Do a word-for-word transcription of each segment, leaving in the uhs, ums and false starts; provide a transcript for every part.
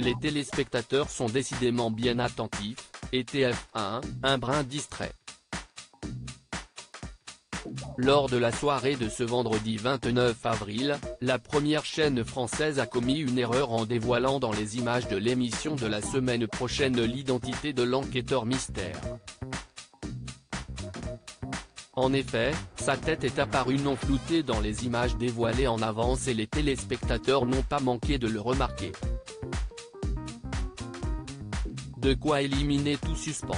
Les téléspectateurs sont décidément bien attentifs, et T F un, un brin distrait. Lors de la soirée de ce vendredi vingt-neuf avril, la première chaîne française a commis une erreur en dévoilant dans les images de l'émission de la semaine prochaine l'identité de l'enquêteur mystère. En effet, sa tête est apparue non floutée dans les images dévoilées en avance et les téléspectateurs n'ont pas manqué de le remarquer. De quoi éliminer tout suspens.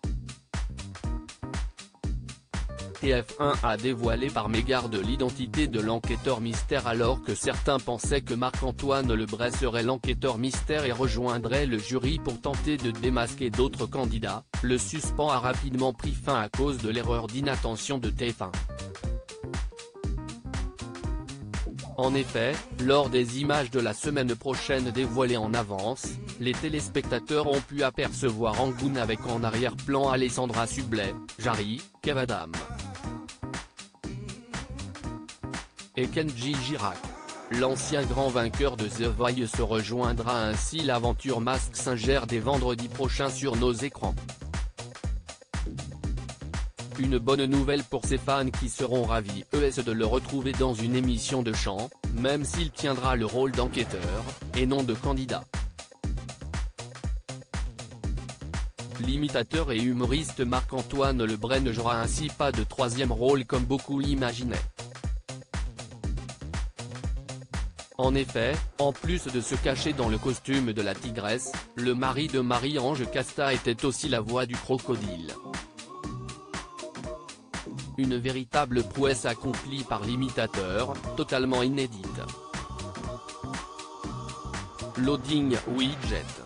T F un a dévoilé par mégarde l'identité de l'enquêteur mystère alors que certains pensaient que Marc-Antoine Lebray serait l'enquêteur mystère et rejoindrait le jury pour tenter de démasquer d'autres candidats. Le suspens a rapidement pris fin à cause de l'erreur d'inattention de T F un. En effet, lors des images de la semaine prochaine dévoilées en avance, les téléspectateurs ont pu apercevoir Angoune avec en arrière-plan Alessandra Sublet, Jarry, Kev Adams et Kenji Girac. L'ancien grand vainqueur de The Voice se rejoindra ainsi l'aventure Mask Singer dès vendredi prochain sur nos écrans. Une bonne nouvelle pour ses fans qui seront ravis E S de le retrouver dans une émission de chant, même s'il tiendra le rôle d'enquêteur, et non de candidat. L'imitateur et humoriste Marc-Antoine Lebray ne jouera ainsi pas de troisième rôle comme beaucoup l'imaginaient. En effet, en plus de se cacher dans le costume de la tigresse, le mari de Marie-Ange Casta était aussi la voix du crocodile. Une véritable prouesse accomplie par l'imitateur, totalement inédite. Loading Widget.